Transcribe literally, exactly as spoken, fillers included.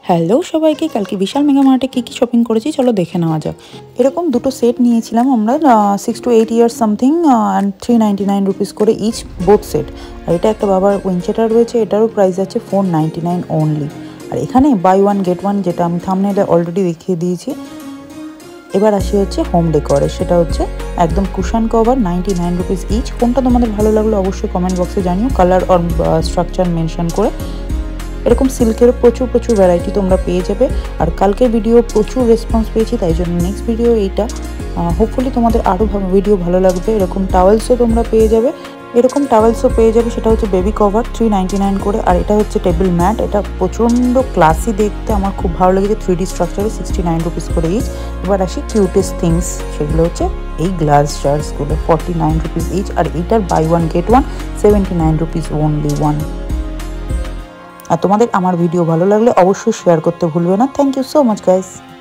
Hello সবাইকে, কালকে বিশাল mega মার্টে কী কী shopping করেছি চলো দেখে নেওয়া যাক। এরকম দুটো সেট নিয়েছিলাম আমরা, six to eight years something and three ninety nine rupees করে ইচ বোথ সেট। আর এটা একটা বাবার উইঞ্চেটার রয়েছে, এটারও প্রাইস আছে ফোর নাইনটি নাইন অনলি। আর এখানে বাই ওয়ান গেট ওয়ান, যেটা আমি থাম্বনেইলে অলরেডি দেখিয়ে দিয়েছি। এবার আসি হচ্ছে হোম ডেকোরে, সেটা হচ্ছে একদম cushion cover ninety nine rupees each. কোনটা তোমাদের ভালো লাগলো অবশ্যই কমেন্ট বক্সে জানিও, কালার আর স্ট্রাকচার মেনশন করে। এরকম সিল্কের প্রচুর প্রচুর ভ্যারাইটি তোমরা পেয়ে যাবে। আর কালকের ভিডিও প্রচুর রেসপন্স পেয়েছি, তাই জন্য নেক্সট ভিডিও এইটা। হোপফুলি তোমাদের আরও ভিডিও ভালো লাগবে। এরকম টাওয়েলসও তোমরা পেয়ে যাবে, এরকম টাওয়েলসও পেয়ে যাবে। সেটা হচ্ছে baby cover three ninety nine করে। আর এটা হচ্ছে টেবিল ম্যাট, এটা প্রচণ্ড ক্লাসি দেখতে, আমার খুব ভালো লেগেছে। থ্রি ডি স্ট্রাকচারে সিক্সটি নাইন রুপিস করে ইচ। এবার আসি কিউটেস্ট থিংস, সেগুলো হচ্ছে এই গ্লাস জার্সগুলো ফর্টি নাইন রুপিস ইচ। আর এইটার buy one get one seventy nine rupees only one. আর তোমাদের আমার ভিডিও ভালো লাগলে অবশ্যই শেয়ার করতে ভুলবে না। Thank you so much guys.